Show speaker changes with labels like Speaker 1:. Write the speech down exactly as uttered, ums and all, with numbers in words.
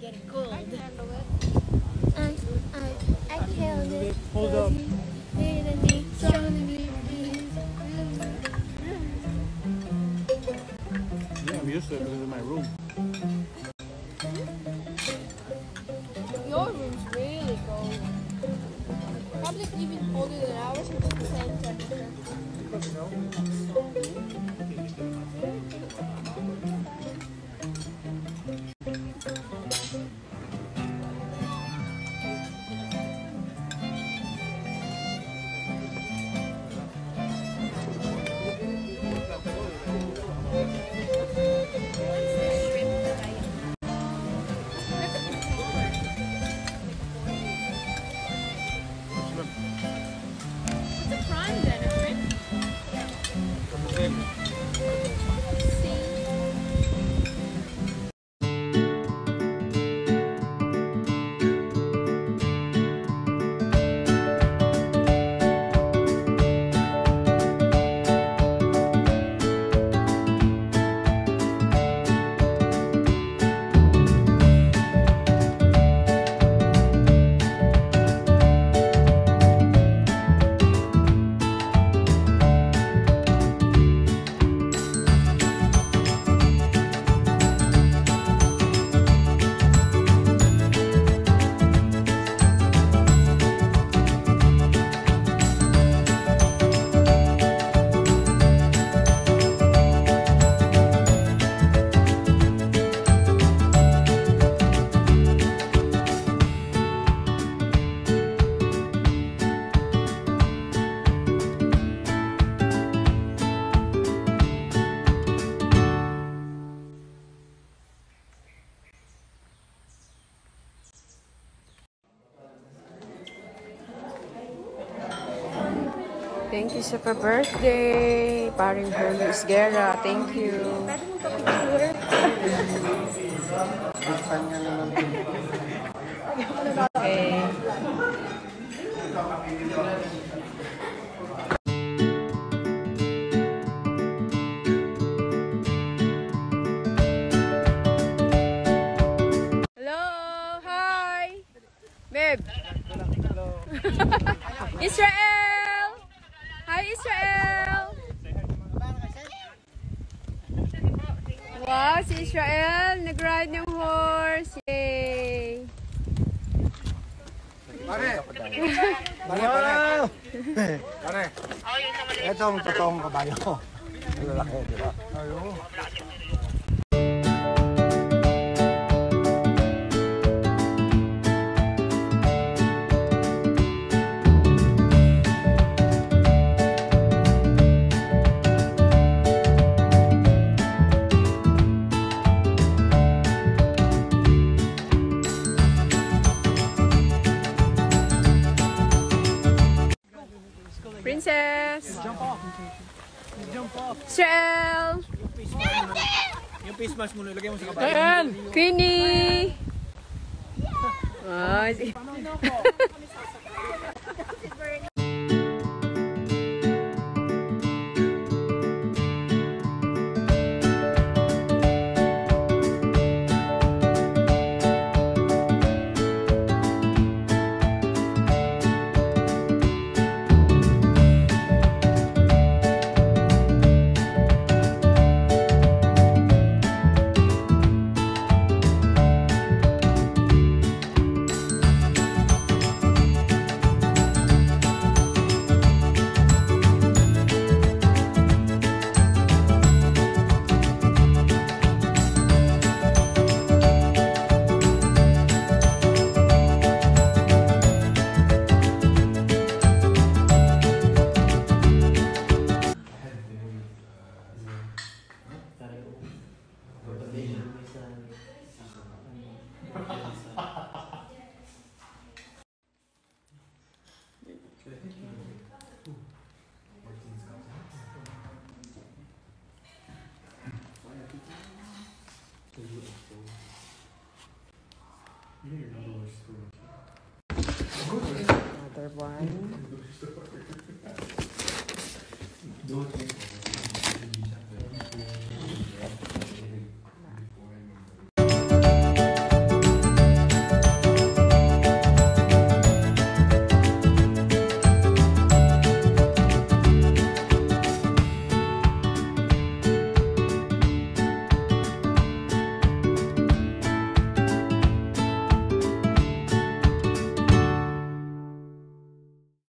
Speaker 1: get gold. I
Speaker 2: handle it.
Speaker 1: I, I, I killed it.
Speaker 3: Hold up. Yeah, I'm used to it because it's my room.
Speaker 2: Your room's really cold. Probably even colder than ours, which is the same temperature.
Speaker 4: Thank you sa pa-birthday. Paring Hermes Guerra. Thank you. Okay. Hello. Hi. Babe. Israel. Hi, Israel! Wow, si Israel nag-ride ng horse. Yay!
Speaker 3: Pare! Pare, pare! Pare! Ito ang totoong kabayo. Lalaki, di ba? Ayun.
Speaker 4: Princess!
Speaker 3: Jump off! Jump off!
Speaker 4: Israel!
Speaker 3: Yung face mask mo, ilagay mo sa kabayo.
Speaker 4: Ayan! Queenie! Ah, si... Another one.